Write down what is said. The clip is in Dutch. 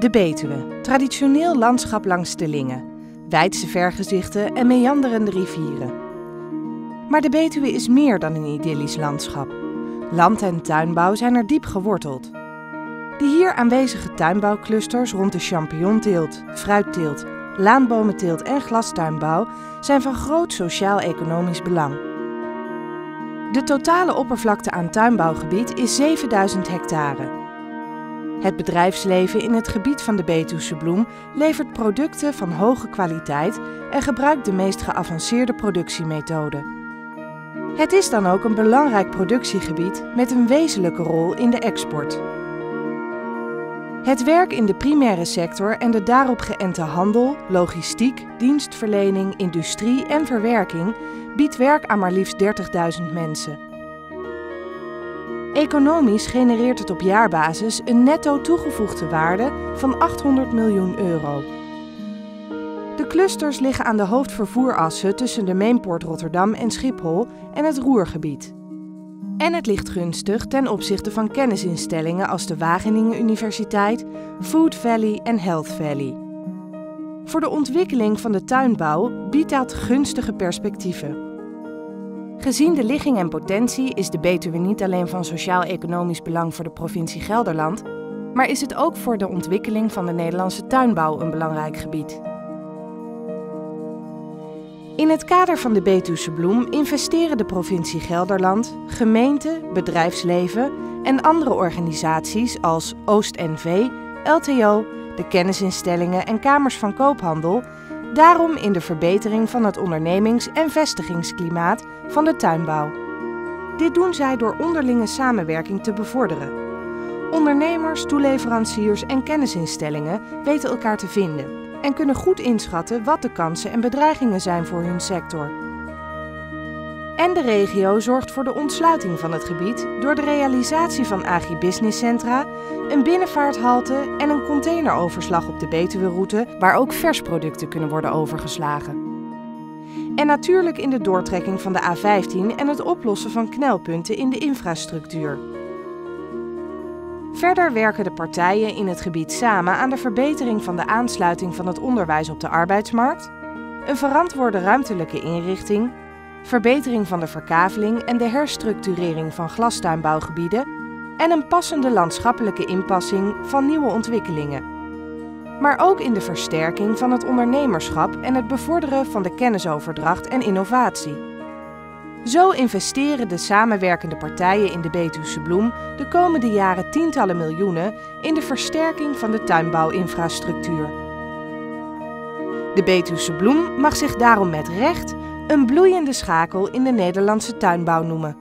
De Betuwe, traditioneel landschap langs de Linge, wijdse vergezichten en meanderende rivieren. Maar de Betuwe is meer dan een idyllisch landschap. Land- en tuinbouw zijn er diep geworteld. De hier aanwezige tuinbouwclusters rond de champignonteelt, fruitteelt, laanbomenteelt en glastuinbouw zijn van groot sociaal-economisch belang. De totale oppervlakte aan tuinbouwgebied is 7000 hectare. Het bedrijfsleven in het gebied van de Betuwse bloem levert producten van hoge kwaliteit en gebruikt de meest geavanceerde productiemethoden. Het is dan ook een belangrijk productiegebied met een wezenlijke rol in de export. Het werk in de primaire sector en de daarop geënte handel, logistiek, dienstverlening, industrie en verwerking biedt werk aan maar liefst 30.000 mensen. Economisch genereert het op jaarbasis een netto toegevoegde waarde van 800 miljoen euro. De clusters liggen aan de hoofdvervoerassen tussen de Mainport Rotterdam en Schiphol en het Ruhrgebied. En het ligt gunstig ten opzichte van kennisinstellingen als de Wageningen Universiteit, Food Valley en Health Valley. Voor de ontwikkeling van de tuinbouw biedt dat gunstige perspectieven. Gezien de ligging en potentie is de Betuwe niet alleen van sociaal-economisch belang voor de provincie Gelderland, maar is het ook voor de ontwikkeling van de Nederlandse tuinbouw een belangrijk gebied. In het kader van de Betuwse bloem investeren de provincie Gelderland, gemeenten, bedrijfsleven en andere organisaties als Oost-NV, LTO, de kennisinstellingen en kamers van koophandel daarom in de verbetering van het ondernemings- en vestigingsklimaat van de tuinbouw. Dit doen zij door onderlinge samenwerking te bevorderen. Ondernemers, toeleveranciers en kennisinstellingen weten elkaar te vinden en kunnen goed inschatten wat de kansen en bedreigingen zijn voor hun sector. En de regio zorgt voor de ontsluiting van het gebied door de realisatie van agribusinesscentra, een binnenvaarthalte en een containeroverslag op de Betuweroute waar ook versproducten kunnen worden overgeslagen. En natuurlijk in de doortrekking van de A15 en het oplossen van knelpunten in de infrastructuur. Verder werken de partijen in het gebied samen aan de verbetering van de aansluiting van het onderwijs op de arbeidsmarkt, een verantwoorde ruimtelijke inrichting, verbetering van de verkaveling en de herstructurering van glastuinbouwgebieden en een passende landschappelijke inpassing van nieuwe ontwikkelingen. Maar ook in de versterking van het ondernemerschap en het bevorderen van de kennisoverdracht en innovatie. Zo investeren de samenwerkende partijen in de Betuwse bloem de komende jaren tientallen miljoenen in de versterking van de tuinbouwinfrastructuur. De Betuwse bloem mag zich daarom met recht een bloeiende schakel in de Nederlandse tuinbouw noemen.